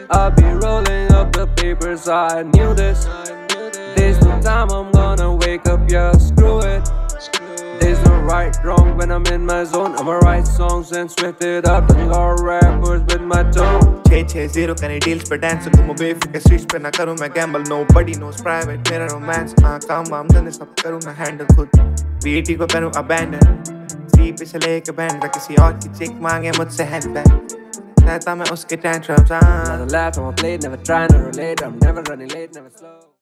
I'll be rolling up the papers, I knew this. There's no time I'm gonna wake up, yeah, screw it. There's no right, wrong when I'm in my zone. I'ma write songs and switch it up, touching all rappers with my tone. 660 करे deals पे dance करूँ बेफिक्र streets पे ना करूँ मैं gamble. Nobody knows private मेरा romance. हाँ काम वाम धंधे सब करूँ मैं handle खुद. BT को करूँ abandon. C पे से लेके band तक किसी और की chick मांगे मुझसे handbag. रहता मैं उसके tantrums. Never laugh on my plate, never trying to relate. I'm never running late, never slow.